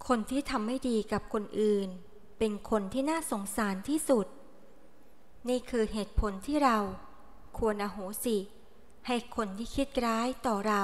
คนที่ทำไม่ดีกับคนอื่นเป็นคนที่น่าสงสารที่สุดนี่คือเหตุผลที่เราควรอโหสิให้คนที่คิดร้ายต่อเรา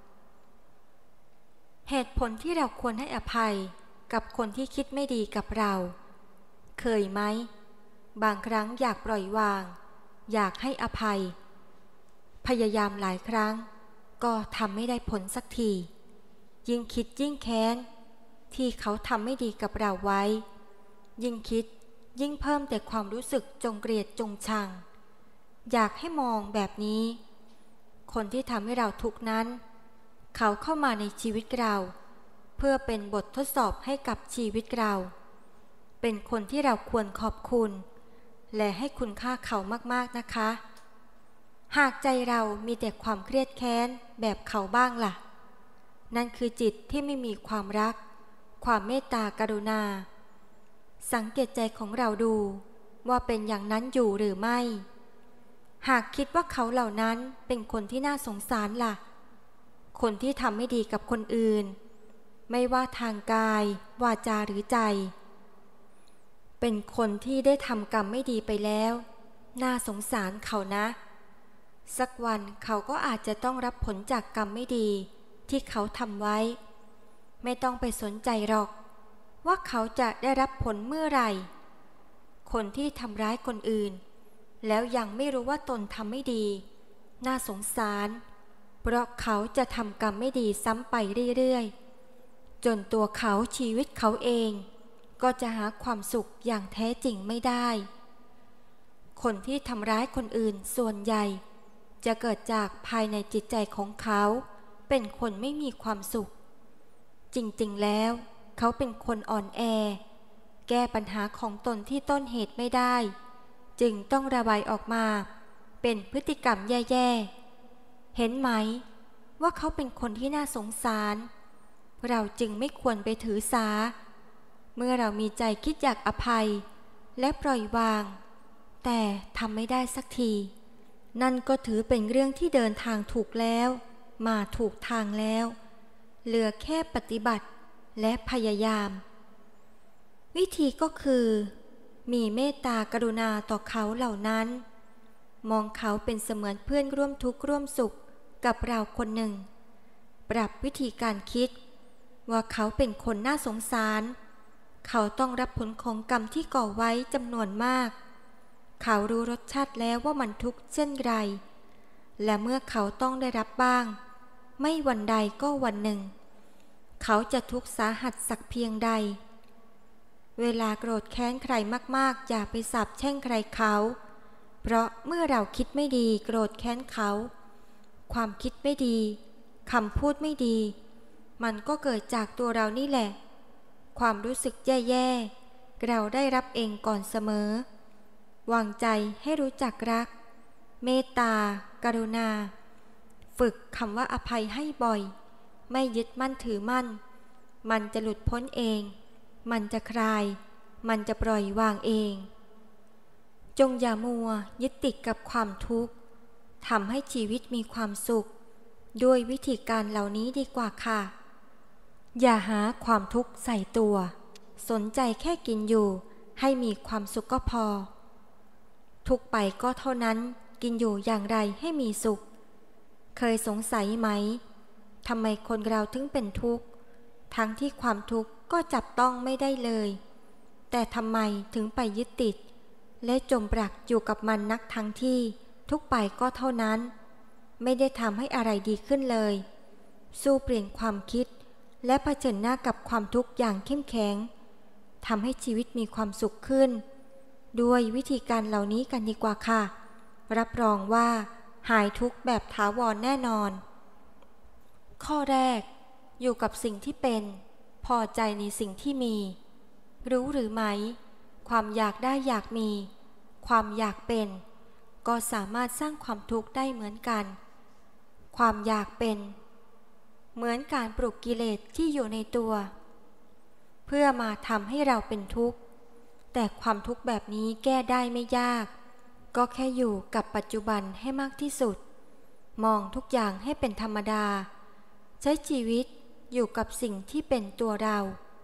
เหตุผลที่เราควรให้อภัยกับคนที่คิดไม่ดีกับเราเคยไหมบางครั้งอยากปล่อยวางอยากให้อภัยพยายามหลายครั้งก็ทำไม่ได้ผลสักทียิ่งคิดยิ่งแค้นที่เขาทำไม่ดีกับเราไว้ยิ่งคิดยิ่งเพิ่มแต่ความรู้สึกจงเกลียดจงชังอยากให้มองแบบนี้คนที่ทำให้เราทุกข์นั้นเขาเข้ามาในชีวิตเราเพื่อเป็นบททดสอบให้กับชีวิตเราเป็นคนที่เราควรขอบคุณและให้คุณค่าเขามากๆนะคะหากใจเรามีแต่ความเครียดแค้นแบบเขาบ้างล่ะนั่นคือจิตที่ไม่มีความรักความเมตตากรุณาสังเกตใจของเราดูว่าเป็นอย่างนั้นอยู่หรือไม่หากคิดว่าเขาเหล่านั้นเป็นคนที่น่าสงสารล่ะคนที่ทำไม่ดีกับคนอื่นไม่ว่าทางกายวาจาหรือใจเป็นคนที่ได้ทำกรรมไม่ดีไปแล้วน่าสงสารเขานะสักวันเขาก็อาจจะต้องรับผลจากกรรมไม่ดีที่เขาทำไว้ไม่ต้องไปสนใจหรอกว่าเขาจะได้รับผลเมื่อไหร่คนที่ทำร้ายคนอื่นแล้วยังไม่รู้ว่าตนทำไม่ดีน่าสงสารเพราะเขาจะทำกรรมไม่ดีซ้ำไปเรื่อยๆจนตัวเขาชีวิตเขาเองก็จะหาความสุขอย่างแท้จริงไม่ได้คนที่ทำร้ายคนอื่นส่วนใหญ่จะเกิดจากภายในจิตใจของเขาเป็นคนไม่มีความสุขจริงๆแล้วเขาเป็นคนอ่อนแอแก้ปัญหาของตนที่ต้นเหตุไม่ได้จึงต้องระบายออกมาเป็นพฤติกรรมแย่ๆเห็นไหมว่าเขาเป็นคนที่น่าสงสารเราจึงไม่ควรไปถือสาเมื่อเรามีใจคิดอยากอภัยและปล่อยวางแต่ทำไม่ได้สักทีนั่นก็ถือเป็นเรื่องที่เดินทางถูกแล้วมาถูกทางแล้วเหลือแค่ปฏิบัติและพยายามวิธีก็คือมีเมตตากรุณาต่อเขาเหล่านั้นมองเขาเป็นเสมือนเพื่อนร่วมทุกข์ร่วมสุขกับเราคนหนึ่งปรับวิธีการคิดว่าเขาเป็นคนน่าสงสารเขาต้องรับผลของกรรมที่ก่อไว้จำนวนมากเขารู้รสชาติแล้วว่ามันทุกข์เช่นไรและเมื่อเขาต้องได้รับบ้างไม่วันใดก็วันหนึ่งเขาจะทุกข์สาหัสสักเพียงใดเวลาโกรธแค้นใครมากๆอย่าไปสาปแช่งใครเขาเพราะเมื่อเราคิดไม่ดีโกรธแค้นเขาความคิดไม่ดีคำพูดไม่ดีมันก็เกิดจากตัวเรานี่แหละความรู้สึกแย่ๆเราได้รับเองก่อนเสมอวางใจให้รู้จักรักเมตตากรุณาฝึกคำว่าอภัยให้บ่อยไม่ยึดมั่นถือมั่นมันจะหลุดพ้นเองมันจะคลายมันจะปล่อยวางเองจงอย่ามัวยึดติดกับความทุกข์ทำให้ชีวิตมีความสุขด้วยวิธีการเหล่านี้ดีกว่าค่ะอย่าหาความทุกข์ใส่ตัวสนใจแค่กินอยู่ให้มีความสุขก็พอทุกไปก็เท่านั้นกินอยู่อย่างไรให้มีสุขเคยสงสัยไหมทำไมคนเราถึงเป็นทุกข์ทั้งที่ความทุกข์ก็จับต้องไม่ได้เลยแต่ทำไมถึงไปยึดติดและจมปลักอยู่กับมันนักทั้งที่ทุกไปก็เท่านั้นไม่ได้ทำให้อะไรดีขึ้นเลยสู้เปลี่ยนความคิดและเผชิญหน้ากับความทุกข์อย่างเข้มแข็งทำให้ชีวิตมีความสุขขึ้นด้วยวิธีการเหล่านี้กันดีกว่าค่ะรับรองว่าหายทุกข์แบบถาวรแน่นอนข้อแรกอยู่กับสิ่งที่เป็นพอใจในสิ่งที่มีรู้หรือไม่ความอยากได้อยากมีความอยากเป็นก็สามารถสร้างความทุกข์ได้เหมือนกันความอยากเป็นเหมือนการปลุกกิเลสที่อยู่ในตัวเพื่อมาทำให้เราเป็นทุกข์แต่ความทุกข์แบบนี้แก้ได้ไม่ยากก็แค่อยู่กับปัจจุบันให้มากที่สุดมองทุกอย่างให้เป็นธรรมดาใช้ชีวิตอยู่กับสิ่งที่เป็นตัวเรา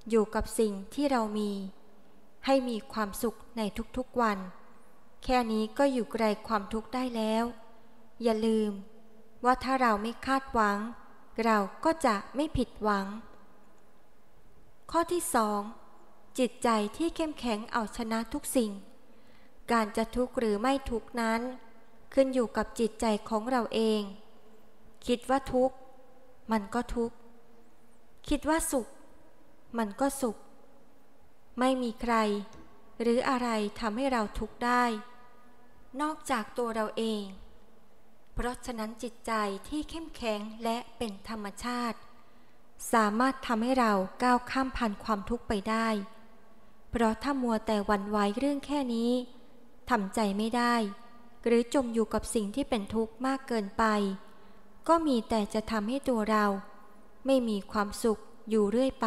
อยู่กับสิ่งที่เรามีให้มีความสุขในทุกๆวันแค่นี้ก็อยู่ไกลความทุกข์ได้แล้วอย่าลืมว่าถ้าเราไม่คาดหวังเราก็จะไม่ผิดหวังข้อที่2จิตใจที่เข้มแข็งเอาชนะทุกสิ่งการจะทุกข์หรือไม่ทุกข์นั้นขึ้นอยู่กับจิตใจของเราเองคิดว่าทุกข์มันก็ทุกข์คิดว่าสุขมันก็สุขไม่มีใครหรืออะไรทำให้เราทุกข์ได้นอกจากตัวเราเองเพราะฉะนั้นจิตใจที่เข้มแข็งและเป็นธรรมชาติสามารถทำให้เราก้าวข้ามผ่านความทุกข์ไปได้เพราะถ้ามัวแต่หวั่นไหวเรื่องแค่นี้ทำใจไม่ได้หรือจมอยู่กับสิ่งที่เป็นทุกข์มากเกินไปก็มีแต่จะทำให้ตัวเราไม่มีความสุขอยู่เรื่อยไป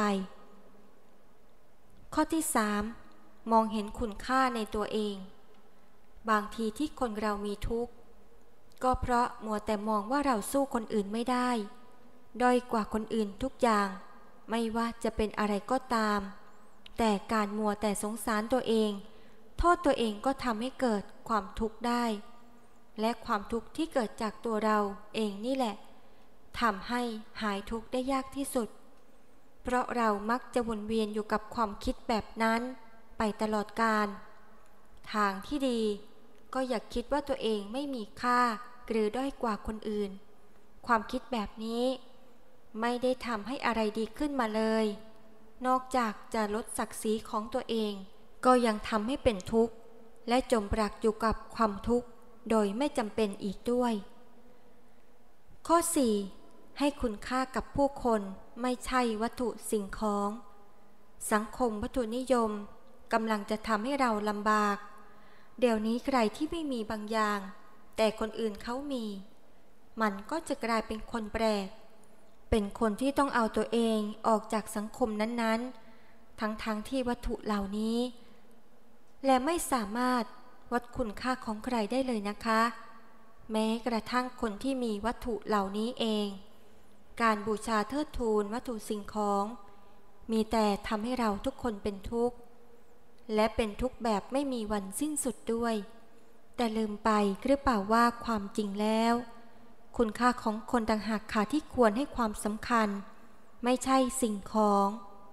ข้อที่3มองเห็นคุณค่าในตัวเองบางทีที่คนเรามีทุกข์ก็เพราะมัวแต่มองว่าเราสู้คนอื่นไม่ได้ด้อยกว่าคนอื่นทุกอย่างไม่ว่าจะเป็นอะไรก็ตามแต่การมัวแต่สงสารตัวเองโทษตัวเองก็ทำให้เกิดความทุกข์ได้และความทุกข์ที่เกิดจากตัวเราเองนี่แหละทำให้หายทุกข์ได้ยากที่สุดเพราะเรามักจะวนเวียนอยู่กับความคิดแบบนั้นไปตลอดกาลทางที่ดีก็อย่าคิดว่าตัวเองไม่มีค่าหรือด้อยกว่าคนอื่นความคิดแบบนี้ไม่ได้ทำให้อะไรดีขึ้นมาเลยนอกจากจะลดศักดิ์ศรีของตัวเองก็ยังทำให้เป็นทุกข์และจมปลักอยู่กับความทุกข์โดยไม่จำเป็นอีกด้วยข้อ4ให้คุณค่ากับผู้คนไม่ใช่วัตถุสิ่งของสังคมวัตถุนิยมกำลังจะทำให้เราลำบากเดี๋ยวนี้ใครที่ไม่มีบางอย่างแต่คนอื่นเขามีมันก็จะกลายเป็นคนแปลกเป็นคนที่ต้องเอาตัวเองออกจากสังคมนั้นๆทั้งที่วัตถุเหล่านี้และไม่สามารถวัดคุณค่าของใครได้เลยนะคะแม้กระทั่งคนที่มีวัตถุเหล่านี้เองการบูชาเทิดทูนวัตถุสิ่งของมีแต่ทำให้เราทุกคนเป็นทุกข์และเป็นทุกข์แบบไม่มีวันสิ้นสุดด้วยแต่ลืมไปหรือเปล่าว่าความจริงแล้วคุณค่าของคนต่างหากค่ะที่ควรให้ความสำคัญไม่ใช่สิ่งของ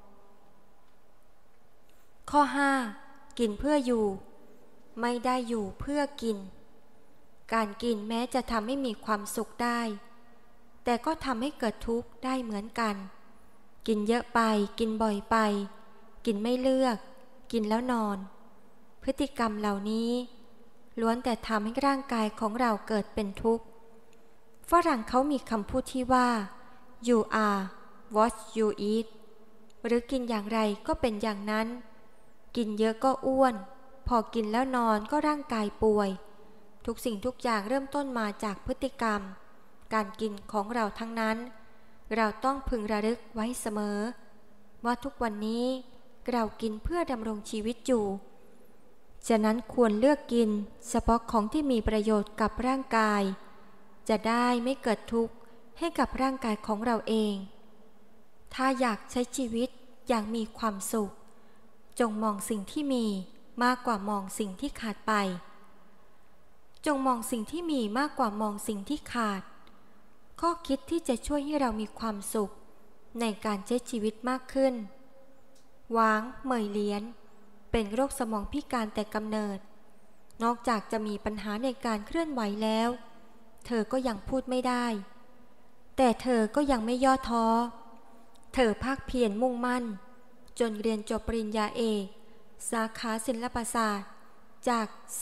ข้อ5กินเพื่ออยู่ไม่ได้อยู่เพื่อกินการกินแม้จะทำให้มีความสุขได้แต่ก็ทำให้เกิดทุกข์ได้เหมือนกันกินเยอะไปกินบ่อยไปกินไม่เลือกกินแล้วนอนพฤติกรรมเหล่านี้ล้วนแต่ทำให้ร่างกายของเราเกิดเป็นทุกข์ฝรั่งเขามีคำพูดที่ว่า you are what you eat หรือกินอย่างไรก็เป็นอย่างนั้นกินเยอะก็อ้วนพอกินแล้วนอนก็ร่างกายป่วยทุกสิ่งทุกอย่างเริ่มต้นมาจากพฤติกรรมการกินของเราทั้งนั้นเราต้องพึงระลึกไว้เสมอว่าทุกวันนี้เรากินเพื่อดำรงชีวิตอยู่ฉะนั้นควรเลือกกินเฉพาะของที่มีประโยชน์กับร่างกายจะได้ไม่เกิดทุกข์ให้กับร่างกายของเราเองถ้าอยากใช้ชีวิตอย่างมีความสุขจงมองสิ่งที่มีมากกว่ามองสิ่งที่ขาดไปจงมองสิ่งที่มีมากกว่ามองสิ่งที่ขาดข้อคิดที่จะช่วยให้เรามีความสุขในการใช้ชีวิตมากขึ้นหวางเหมยเลียนเป็นโรคสมองพิการแต่กำเนิดนอกจากจะมีปัญหาในการเคลื่อนไหวแล้วเธอก็ยังพูดไม่ได้แต่เธอก็ยังไม่ย่อท้อเธอภาคเพียรมุ่งมั่นจนเรียนจบปริญญาเอกสาขาศิลปศาสตร์จาก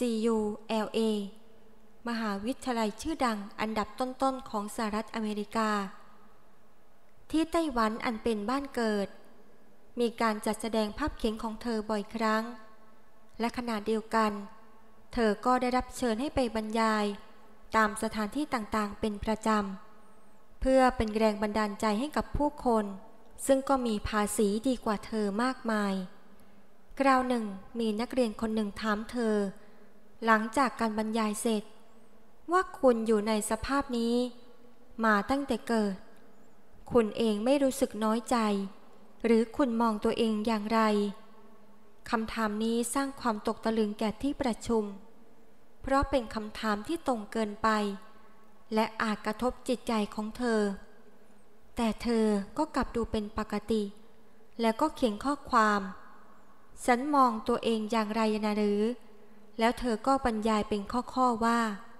CULA มหาวิทยาลัยชื่อดังอันดับต้นๆของสหรัฐอเมริกาที่ไต้หวันอันเป็นบ้านเกิดมีการจัดแสดงภาพเขียนของเธอบ่อยครั้งและขณะเดียวกันเธอก็ได้รับเชิญให้ไปบรรยายตามสถานที่ต่างๆเป็นประจำเพื่อเป็นแรงบันดาลใจให้กับผู้คนซึ่งก็มีภาษีดีกว่าเธอมากมายคราวหนึ่งมีนักเรียนคนหนึ่งถามเธอหลังจากการบรรยายเสร็จว่าคุณอยู่ในสภาพนี้มาตั้งแต่เกิดคุณเองไม่รู้สึกน้อยใจหรือคุณมองตัวเองอย่างไรคำถามนี้สร้างความตกตะลึงแก่ที่ประชุมเพราะเป็นคำถามที่ตรงเกินไปและอาจกระทบจิตใจของเธอแต่เธอก็กลับดูเป็นปกติแล้วก็เขียนข้อความฉันมองตัวเองอย่างไรนะหรือแล้วเธอก็บรรยายเป็นข้อว่า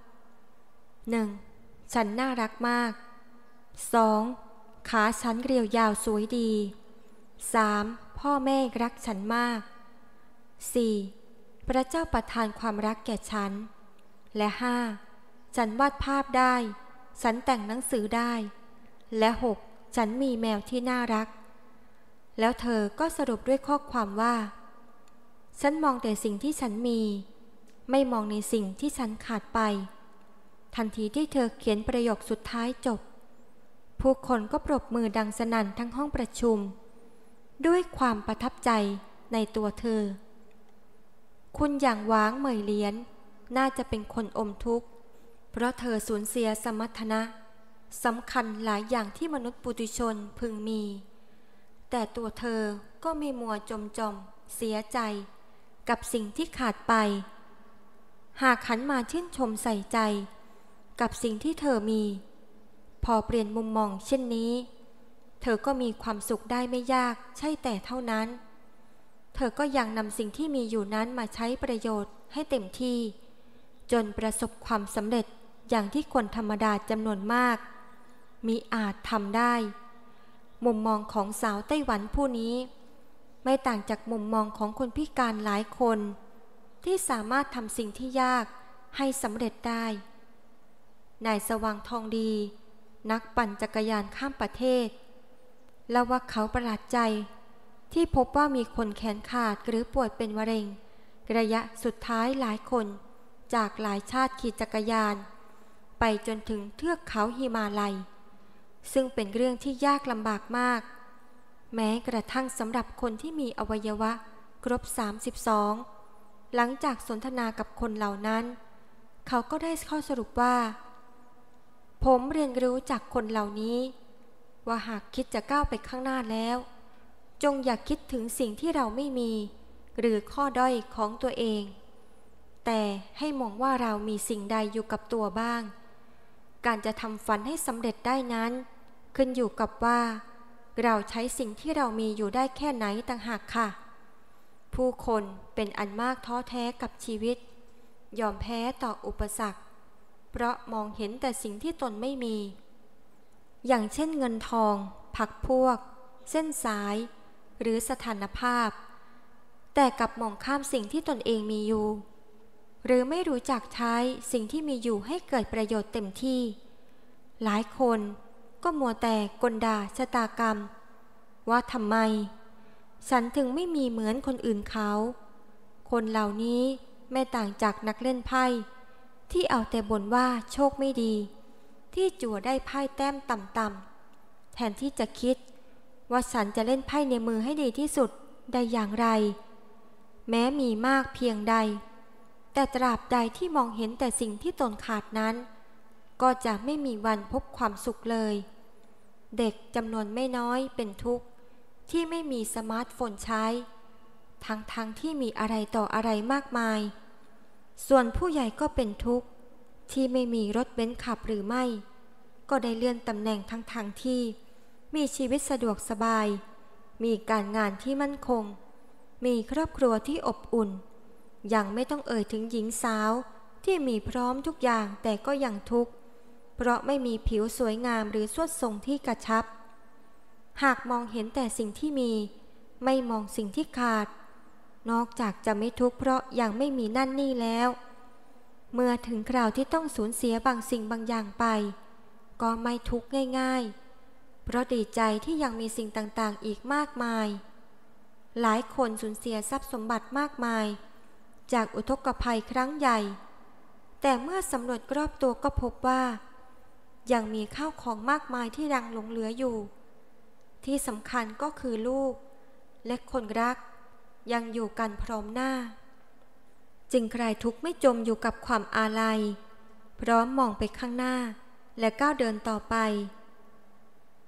1. ฉันน่ารักมาก 2. ขาฉันเรียวยาวสวยดี 3. พ่อแม่รักฉันมาก 4. พระเจ้าประทานความรักแก่ฉันและ 5. ฉันวาดภาพได้ฉันแต่งหนังสือได้และ 6. ฉันมีแมวที่น่ารักแล้วเธอก็สรุปด้วยข้อความว่าฉันมองแต่สิ่งที่ฉันมีไม่มองในสิ่งที่ฉันขาดไปทันทีที่เธอเขียนประโยคสุดท้ายจบผู้คนก็ปรบมือดังสนั่นทั้งห้องประชุมด้วยความประทับใจในตัวเธอคุณอย่างหวางเหมยเลียนน่าจะเป็นคนอมทุกข์เพราะเธอสูญเสียสมรรถนะสำคัญหลายอย่างที่มนุษย์ปุถุชนพึงมีแต่ตัวเธอก็ไม่มัวจมเสียใจกับสิ่งที่ขาดไปหากหันมาชื่นชมใส่ใจกับสิ่งที่เธอมีพอเปลี่ยนมุมมองเช่นนี้เธอก็มีความสุขได้ไม่ยากใช่แต่เท่านั้นเธอก็ยังนำสิ่งที่มีอยู่นั้นมาใช้ประโยชน์ให้เต็มที่จนประสบความสำเร็จอย่างที่คนธรรมดาจำนวนมากมิอาจทำได้มุมมองของสาวไต้หวันผู้นี้ไม่ต่างจากมุมมองของคนพิการหลายคนที่สามารถทำสิ่งที่ยากให้สำเร็จได้นายสว่างทองดีนักปั่นจักรยานข้ามประเทศเล่าว่าเขาประหลาดใจที่พบว่ามีคนแขนขาดหรือป่วยเป็นมะเร็งระยะสุดท้ายหลายคนจากหลายชาติขี่จักรยานไปจนถึงเทือกเขาหิมาลัยซึ่งเป็นเรื่องที่ยากลำบากมากแม้กระทั่งสำหรับคนที่มีอวัยวะครบ32หลังจากสนทนากับคนเหล่านั้นเขาก็ได้ข้อสรุปว่าผมเรียนรู้จากคนเหล่านี้ว่าหากคิดจะก้าวไปข้างหน้าแล้วจงอย่าคิดถึงสิ่งที่เราไม่มีหรือข้อด้อยของตัวเองแต่ให้มองว่าเรามีสิ่งใดอยู่กับตัวบ้างการจะทำฝันให้สำเร็จได้นั้นขึ้นอยู่กับว่าเราใช้สิ่งที่เรามีอยู่ได้แค่ไหนต่างหากค่ะผู้คนเป็นอันมากท้อแท้กับชีวิตยอมแพ้ต่ออุปสรรคเพราะมองเห็นแต่สิ่งที่ตนไม่มีอย่างเช่นเงินทองพรรคพวกเส้นสายหรือสถานภาพแต่กลับมองข้ามสิ่งที่ตนเองมีอยู่หรือไม่รู้จักใช้สิ่งที่มีอยู่ให้เกิดประโยชน์เต็มที่หลายคนก็มัวแต่กลด่าชะตากรรมว่าทำไมฉันถึงไม่มีเหมือนคนอื่นเขาคนเหล่านี้ไม่ต่างจากนักเล่นไพ่ที่เอาแต่บ่นว่าโชคไม่ดีที่จั่วได้ไพ่แต้มต่ำๆแทนที่จะคิดว่าฉันจะเล่นไพ่ในมือให้ดีที่สุดได้อย่างไรแม้มีมากเพียงใดแต่ตราบใดที่มองเห็นแต่สิ่งที่ตนขาดนั้นก็จะไม่มีวันพบความสุขเลยเด็กจำนวนไม่น้อยเป็นทุกข์ที่ไม่มีสมาร์ทโฟนใช้ทั้งที่มีอะไรต่ออะไรมากมายส่วนผู้ใหญ่ก็เป็นทุกข์ที่ไม่มีรถเบนซ์ขับหรือไม่ก็ได้เลื่อนตำแหน่งทั้งที่มีชีวิตสะดวกสบายมีการงานที่มั่นคงมีครอบครัวที่อบอุ่นยังไม่ต้องเอ่ยถึงหญิงสาวที่มีพร้อมทุกอย่างแต่ก็ยังทุกข์เพราะไม่มีผิวสวยงามหรือสวดทรงที่กระชับหากมองเห็นแต่สิ่งที่มีไม่มองสิ่งที่ขาดนอกจากจะไม่ทุกข์เพราะยังไม่มีนั่นนี่แล้วเมื่อถึงคราวที่ต้องสูญเสียบางสิ่งบางอย่างไปก็ไม่ทุกข์ง่ายๆเพราะดีใจที่ยังมีสิ่งต่างๆอีกมากมายหลายคนสูญเสียทรัพย์สมบัติมากมายจากอุทกภัยครั้งใหญ่แต่เมื่อสำรวจรอบตัวก็พบว่ายังมีข้าวของมากมายที่ยังหลงเหลืออยู่ที่สำคัญก็คือลูกและคนรักยังอยู่กันพร้อมหน้าจึงใครทุกข์ไม่จมอยู่กับความอาลัยพร้อมมองไปข้างหน้าและก้าวเดินต่อไป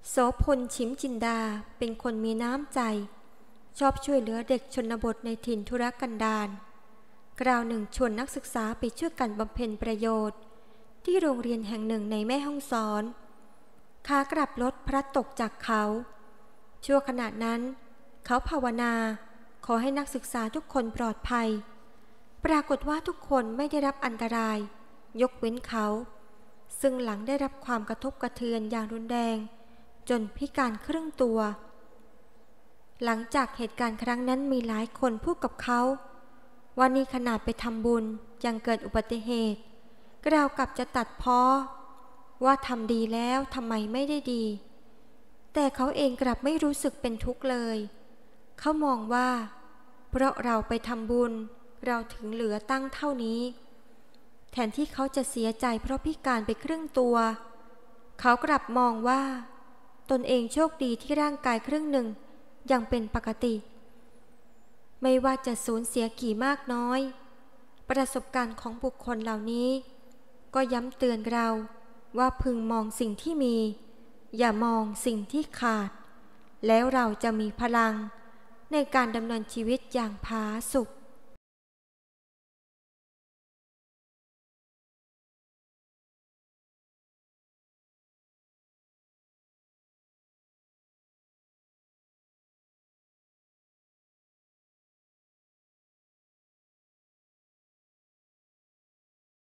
โสพลชิมจินดาเป็นคนมีน้ำใจชอบช่วยเหลือเด็กชนบทในถิ่นทุรกันดารคราวหนึ่งชวนนักศึกษาไปช่วยกันบำเพ็ญประโยชน์ที่โรงเรียนแห่งหนึ่งในแม่ฮ่องสอนขากลับรถพลัดตกจากเขาชั่วขณะนั้นเขาภาวนาขอให้นักศึกษาทุกคนปลอดภัยปรากฏว่าทุกคนไม่ได้รับอันตรายยกเว้นเขาซึ่งหลังได้รับความกระทบกระเทือนอย่างรุนแรงจนพิการครึ่งตัวหลังจากเหตุการณ์ครั้งนั้นมีหลายคนพูดกับเขาว่านี่ขนาดไปทำบุญยังเกิดอุบัติเหตุราวกับจะตัดพ้อว่าทำดีแล้วทำไมไม่ได้ดีแต่เขาเองกลับไม่รู้สึกเป็นทุกข์เลยเขามองว่าเพราะเราไปทำบุญเราถึงเหลือตั้งเท่านี้แทนที่เขาจะเสียใจเพราะพิการไปครึ่งตัวเขากลับมองว่าตนเองโชคดีที่ร่างกายครึ่งหนึ่งยังเป็นปกติไม่ว่าจะสูญเสียกี่มากน้อยประสบการณ์ของบุคคลเหล่านี้ก็ย้ำเตือนเราว่าพึงมองสิ่งที่มีอย่ามองสิ่งที่ขาดแล้วเราจะมีพลังในการดำเนินชีวิตอย่างผาสุก